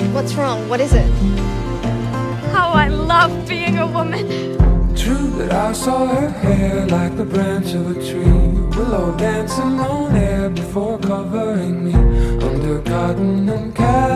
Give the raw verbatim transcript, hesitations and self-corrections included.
What's wrong? What is it? How I love being a woman. True that I saw her hair like the branch of a tree, willow dancing on air before covering me under cotton and cat.